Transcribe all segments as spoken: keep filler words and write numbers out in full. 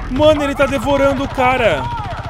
Mano, ele tá devorando o cara.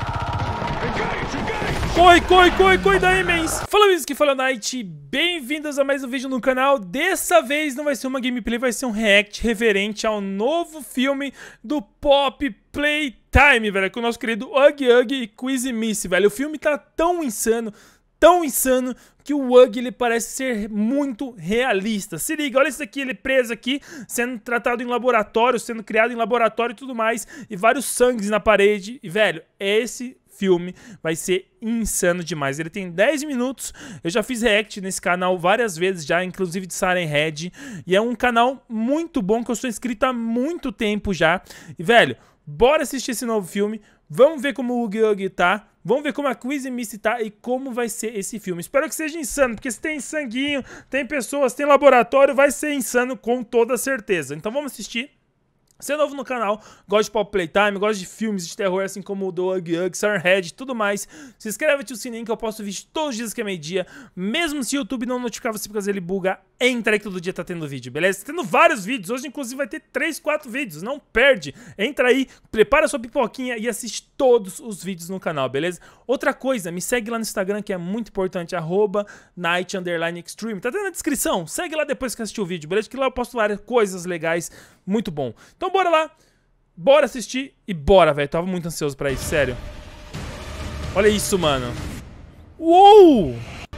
Corre, corre, corre, corre daí, mens. Fala isso que fala Night. Bem-vindos a mais um vídeo no canal. Dessa vez não vai ser uma gameplay, vai ser um react referente ao novo filme do Poppy Playtime, velho, com o nosso querido Ugly Ugly e Quizzy Missy, velho. O filme tá tão insano, tão insano, que o Ugly, ele parece ser muito realista. Se liga, olha isso aqui, ele preso aqui, sendo tratado em laboratório, sendo criado em laboratório e tudo mais, e vários sangues na parede. E, velho, esse filme vai ser insano demais. Ele tem dez minutos, eu já fiz react nesse canal várias vezes já, inclusive de Siren Head, e é um canal muito bom, que eu sou inscrito há muito tempo já. E, velho, bora assistir esse novo filme, vamos ver como o Ugly Ugly tá, vamos ver como a Quizzy Missy tá e como vai ser esse filme. Espero que seja insano, porque se tem sanguinho, tem pessoas, tem laboratório, vai ser insano com toda certeza. Então vamos assistir. Se é novo no canal, gosta de Poppy Playtime, gosta de filmes de terror assim como o do Ugly Ugly, Siren Head e tudo mais, se inscreve, ativa o sininho que eu posto vídeo todos os dias que é meio-dia. Mesmo se o YouTube não notificar você porque ele buga, entra aí que todo dia tá tendo vídeo, beleza? Tá tendo vários vídeos, hoje inclusive vai ter três, quatro vídeos, não perde. Entra aí, prepara sua pipoquinha e assiste todos os vídeos no canal, beleza? Outra coisa, me segue lá no Instagram que é muito importante, arroba night underline extreme, tá na descrição, segue lá depois que assistir o vídeo, beleza? Que lá eu posto várias coisas legais, muito bom. Então bora lá, bora assistir e bora, velho. Tava muito ansioso pra isso, sério. Olha isso, mano. Uou!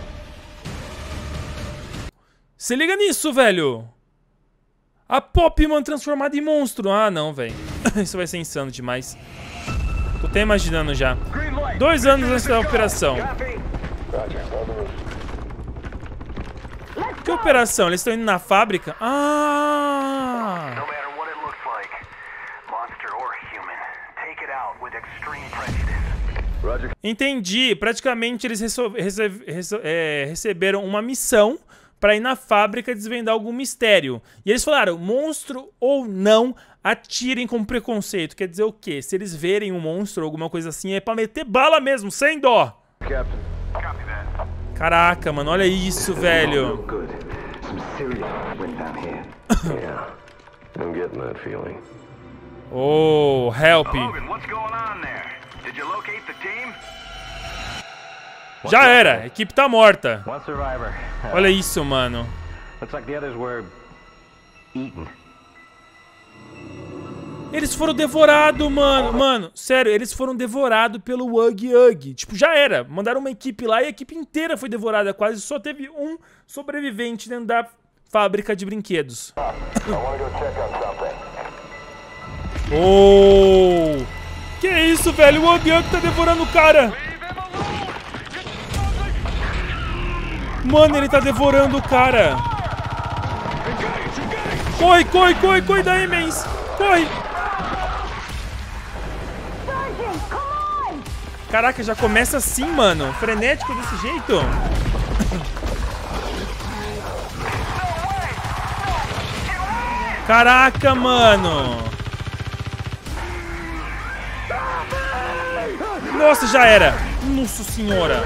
Se liga nisso, velho. A Poppy, mano, transformada em monstro. Ah, não, velho. Isso vai ser insano demais. Tô até imaginando já. Dois anos antes da operação. Que operação? Eles estão indo na fábrica? Ah! Entendi. Praticamente eles rece rece é, receberam uma missão para ir na fábrica desvendar algum mistério. E eles falaram, monstro ou não, atirem com preconceito. Quer dizer o quê? Se eles verem um monstro ou alguma coisa assim, é pra meter bala mesmo, sem dó. Caraca, mano, olha isso, velho. Oh, help. Já era, a equipe tá morta. Olha isso, mano. Eles foram devorados, mano. Mano, sério, eles foram devorados pelo Ugly Ugly. Tipo, já era. Mandaram uma equipe lá e a equipe inteira foi devorada. Quase só teve um sobrevivente dentro da fábrica de brinquedos. Oh! Que isso, velho? O Ugly Ugly tá devorando o cara. Mano, ele tá devorando o cara. Corre, corre, corre, corre daí, mens. Corre. Caraca, já começa assim, mano. Frenético desse jeito. Caraca, mano. Nossa, já era. Nossa senhora.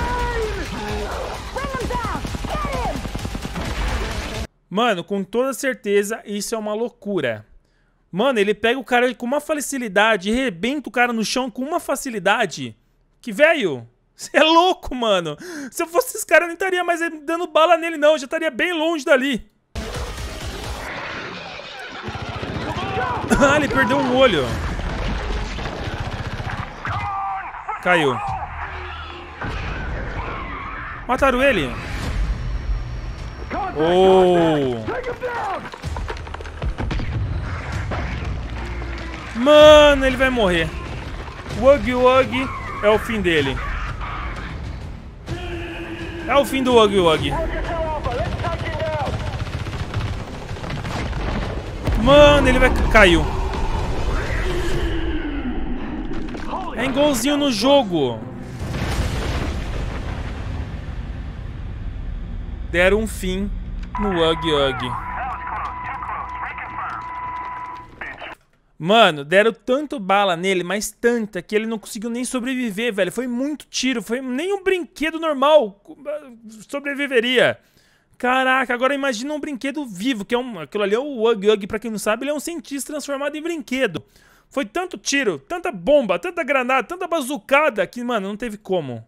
Mano, com toda certeza, isso é uma loucura. Mano, ele pega o cara com uma facilidade e arrebenta o cara no chão com uma facilidade. Que, velho, você é louco, mano. Se eu fosse esse cara, eu não estaria mais dando bala nele, não. Eu já estaria bem longe dali. Ah, ele perdeu um olho. Caiu. Mataram ele? Oh! Mano, ele vai morrer. O Ugly Ugly é o fim dele. É o fim do Ugly Ugly. Mano, ele vai... Caiu. É igualzinho no jogo. Deram um fim no Ugly Ugly. Mano, deram tanto bala nele, mas tanta, que ele não conseguiu nem sobreviver, velho. Foi muito tiro, foi nem um brinquedo normal sobreviveria. Caraca, agora imagina um brinquedo vivo, que é um... Aquilo ali é o Ugly Ugly, pra quem não sabe, ele é um cientista transformado em brinquedo. Foi tanto tiro, tanta bomba, tanta granada, tanta bazucada que, mano, não teve como.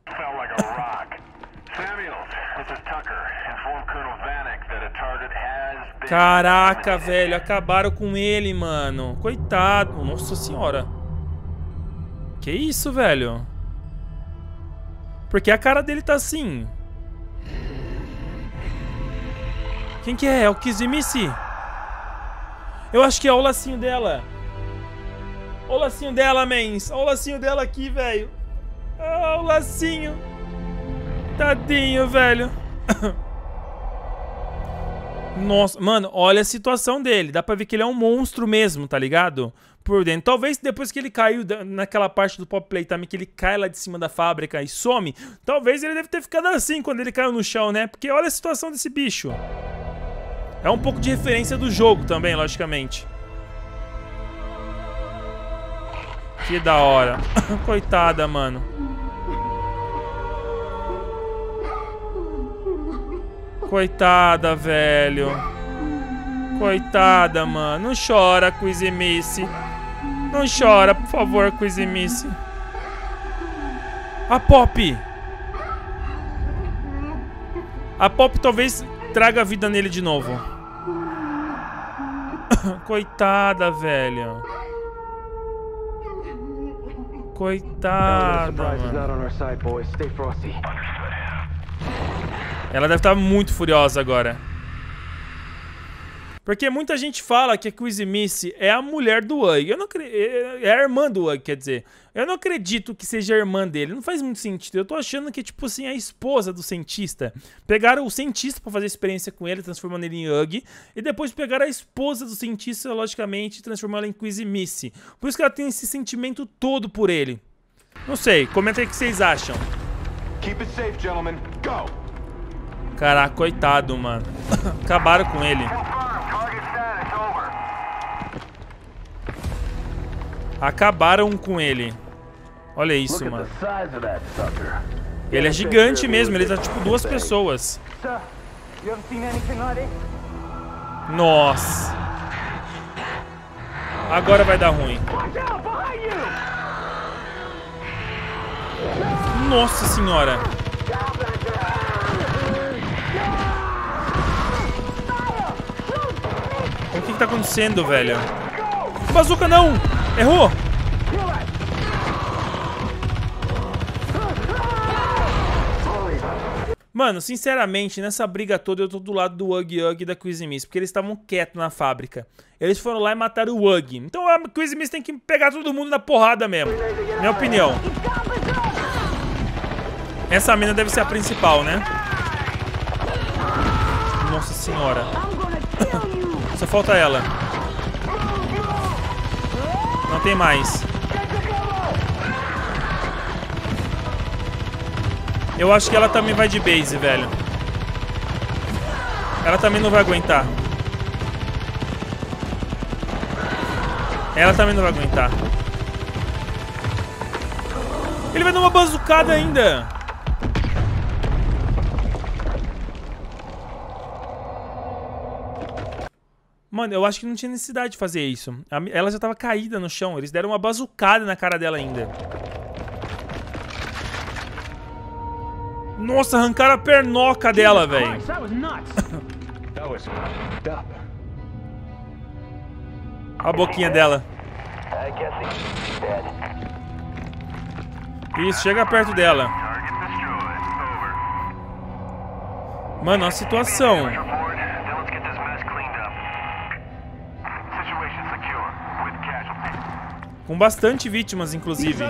Caraca, velho, acabaram com ele, mano. Coitado. Nossa senhora. Que isso, velho? Porque a cara dele tá assim. Quem que é? É o Kizimichi? Eu acho que é o lacinho dela. Olha o lacinho dela, mens. Olha o lacinho dela aqui, velho. Olha o lacinho. Tadinho, velho. Nossa, mano, olha a situação dele. Dá pra ver que ele é um monstro mesmo, tá ligado? Por dentro. Talvez depois que ele caiu naquela parte do Pop Playtime, que ele cai lá de cima da fábrica e some, talvez ele deve ter ficado assim quando ele caiu no chão, né? Porque olha a situação desse bicho. É um pouco de referência do jogo também, logicamente. Que da hora. Coitada, mano. Coitada, velho. Coitada, mano. Não chora, Kizimichi. Não chora, por favor, Kizimichi. A Pop. A Pop talvez traga vida nele de novo. Coitada, velho. Coitada, mano. Ela deve estar muito furiosa agora. Porque muita gente fala que a Kizimichi é a mulher do Ug. Eu não acredito. É a irmã do Ug, quer dizer. Eu não acredito que seja a irmã dele. Não faz muito sentido. Eu tô achando que, tipo assim, a esposa do cientista. Pegaram o cientista pra fazer experiência com ele, transformando ele em Ug. E depois pegaram a esposa do cientista, logicamente, transformando ela em Kizimichi. Por isso que ela tem esse sentimento todo por ele. Não sei. Comenta aí o que vocês acham. Keep it safe, gentlemen. Go! Caraca, coitado, mano. Acabaram com ele. Acabaram com ele. Olha isso, mano. Ele é gigante mesmo, ele tá tipo duas pessoas. Nossa. Agora vai dar ruim. Nossa senhora. O que que tá acontecendo, velho? Bazuca não! Errou! Mano, sinceramente, nessa briga toda eu tô do lado do Ug Ug e da Kizimichi, porque eles estavam quietos na fábrica. Eles foram lá e mataram o Ug. Então a Kizimichi tem que pegar todo mundo na porrada mesmo. Minha opinião. Essa mina deve ser a principal, né? Nossa senhora. Só falta ela. Não tem mais. Eu acho que ela também vai de base, velho. Ela também não vai aguentar. Ela também não vai aguentar. Ele vai dar uma bazucada ainda. Mano, eu acho que não tinha necessidade de fazer isso. Ela já tava caída no chão. Eles deram uma bazucada na cara dela ainda. Nossa, arrancaram a pernoca dela, velho. Olha a boquinha dela. Isso, chega perto dela. Mano, a situação. Com bastante vítimas, inclusive.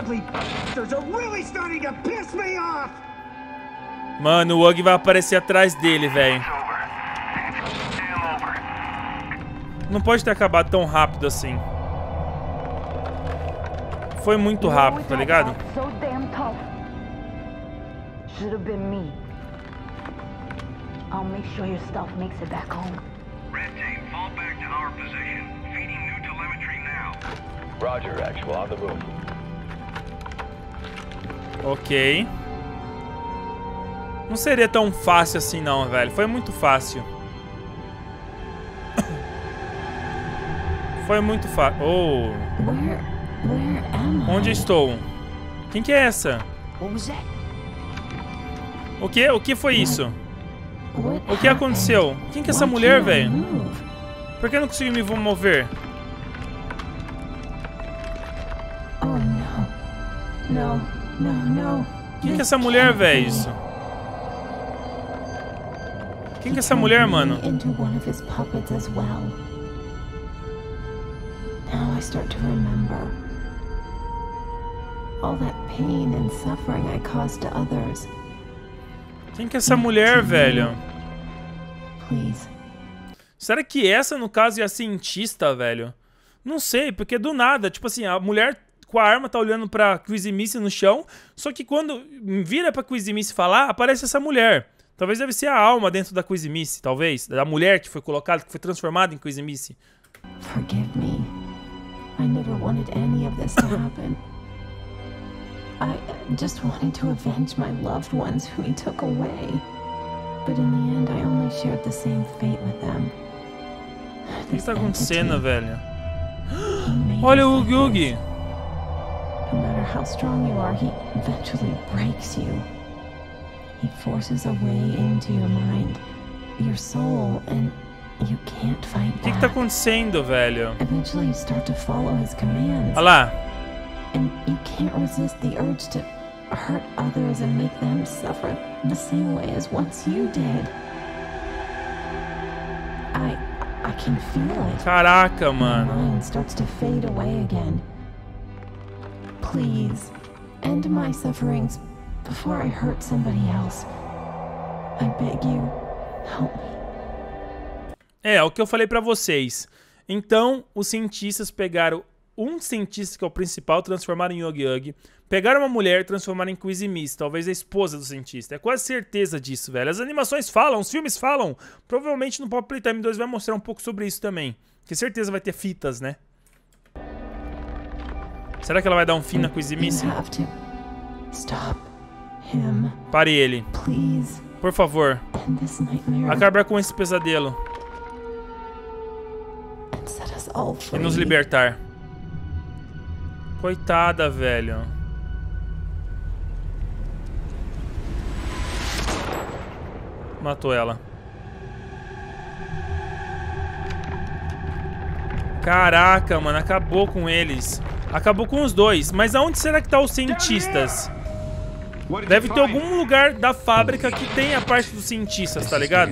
Mano, o Ug vai aparecer atrás dele, velho. Não pode ter acabado tão rápido assim. Foi muito rápido, tá ligado? Roger, actual, on the move. Ok. Não seria tão fácil assim não, velho. Foi muito fácil. Foi muito fácil. Oh. Where am I? Onde eu estou? Quem que é essa? What was that? O que? O que foi isso? What O que aconteceu? Quem que é essa Why mulher, can't I velho? move? Por que eu não consigo me mover? Oh no. No, no, no. Quem que é essa mulher, velho? Isso? Quem que é essa mulher, mano? Into one of his puppets as well. Now I start to remember all that pain and suffering I caused to others. Quem que é essa mulher, velho? Please. Será que essa, no caso, é a cientista, velho? Não sei, porque do nada, tipo assim, a mulher com a arma tá olhando pra Quizimice no chão, só que quando vira pra Quizimice falar, aparece essa mulher. Talvez deve ser a alma dentro da Quizimice, talvez. Da mulher que foi colocada, que foi transformada em Quizimice. Forgive me. I never wanted any of this to happen. I just wanted to avenge my loved ones who he took away. But in the end, I only shared the same fate with them. O que está acontecendo, velho? He made Olha us o like Oogie this. Oogie. No matter how strong you are, he eventually breaks you. He forces a way into your mind, your soul, and you can't fight O que que tá back. acontecendo, velho? Eventually you start to follow his commands. Olha lá. And you can't resist the urge to hurt others and make them suffer the same way as once you did. I I can feel it. Caraca, My mano. mind starts to fade away again. Please, end my sufferings before I hurt somebody else. I beg you, help me. É, é o que eu falei pra vocês. Então, os cientistas pegaram um cientista que é o principal, transformaram em Oogie Oogie. Pegaram uma mulher, transformaram em Quizimice, talvez a esposa do cientista. É quase certeza disso, velho. As animações falam, os filmes falam. Provavelmente no Pop Playtime dois vai mostrar um pouco sobre isso também. Que certeza vai ter fitas, né? Será que ela vai dar um fim na Quizimice? You have to stop him, Pare ele, please. por favor. End this nightmare Acabar com esse pesadelo and set us all e free. nos libertar. Coitada, velho. Matou ela. Caraca, mano, acabou com eles. Acabou com os dois. Mas aonde será que tá os cientistas? Deve ter algum lugar da fábrica que tem a parte dos cientistas, tá ligado?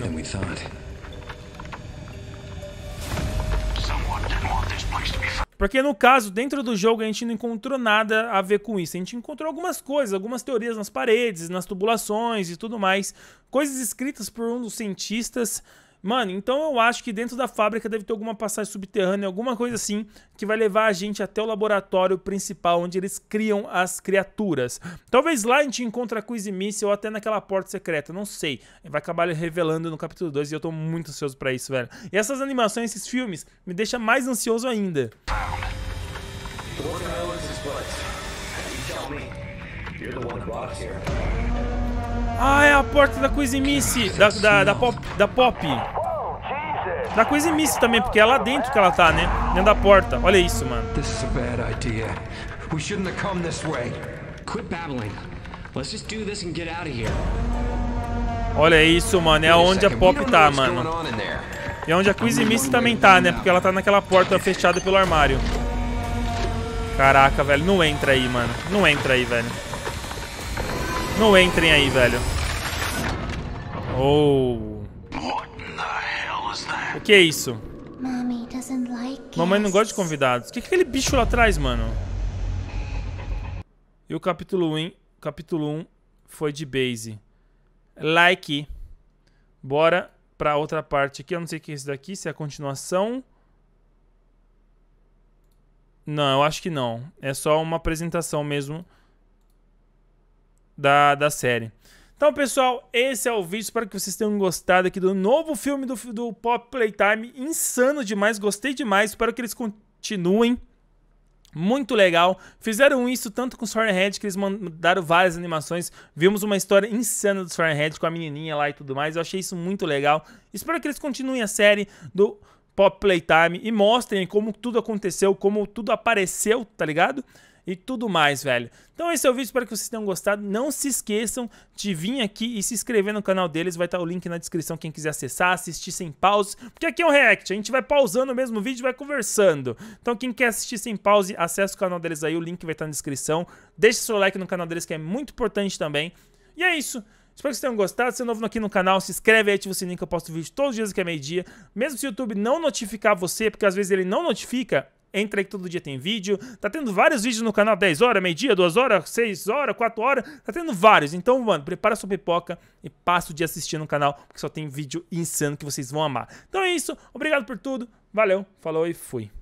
Porque no caso, dentro do jogo, a gente não encontrou nada a ver com isso. A gente encontrou algumas coisas, algumas teorias nas paredes, nas tubulações e tudo mais. Coisas escritas por um dos cientistas. Mano, então eu acho que dentro da fábrica deve ter alguma passagem subterrânea, alguma coisa assim, que vai levar a gente até o laboratório principal, onde eles criam as criaturas. Talvez lá a gente encontre a Quizimice ou até naquela porta secreta, não sei. Vai acabar revelando no capítulo dois e eu tô muito ansioso pra isso, velho. E essas animações, esses filmes, me deixam mais ansioso ainda. Ah, é a porta da Quizimice, da, da, da Pop, da Pop. Da Quizimice também, porque é lá dentro que ela tá, né? Dentro da porta. Olha isso, mano. This is a bad idea. We shouldn't have come this way. Quit babbling. Let's just do this and get out of here. Olha isso, mano. É onde a Pop tá, mano. E é onde a Quizimice também tá, né? Porque ela tá naquela porta fechada pelo armário. Caraca, velho. Não entra aí, mano. Não entra aí, velho. Não entrem aí, velho. Oh. O que é isso? Mamãe não gosta de convidados. O que é aquele bicho lá atrás, mano? E o capítulo um, capítulo um foi de base. Like. Bora pra outra parte aqui. Eu não sei o que é isso daqui. Se é a continuação. Não, eu acho que não. É só uma apresentação mesmo da, da série. Então, pessoal, esse é o vídeo. Espero que vocês tenham gostado aqui do novo filme do, do Pop Playtime. Insano demais, gostei demais. Espero que eles continuem. Muito legal. Fizeram isso tanto com o Swordhead, que eles mandaram várias animações. Vimos uma história insana do Swordhead com a menininha lá e tudo mais. Eu achei isso muito legal. Espero que eles continuem a série do Pop Playtime e mostrem como tudo aconteceu, como tudo apareceu, tá ligado? E tudo mais, velho. Então esse é o vídeo, espero que vocês tenham gostado. Não se esqueçam de vir aqui e se inscrever no canal deles. Vai estar o link na descrição, quem quiser acessar, assistir sem pause. Porque aqui é um react, a gente vai pausando o mesmo vídeo e vai conversando. Então quem quer assistir sem pause, acessa o canal deles aí, o link vai estar na descrição. Deixe seu like no canal deles, que é muito importante também. E é isso. Espero que vocês tenham gostado. Se é novo aqui no canal, se inscreve aí, ativa o sininho que eu posto vídeo todos os dias que é meio-dia. Mesmo se o YouTube não notificar você, porque às vezes ele não notifica, entra aí que todo dia tem vídeo. Tá tendo vários vídeos no canal, dez horas, meio-dia, duas horas, seis horas, quatro horas. Tá tendo vários. Então, mano, prepara sua pipoca e passa o dia assistindo no canal, porque só tem vídeo insano que vocês vão amar. Então é isso. Obrigado por tudo. Valeu, falou e fui.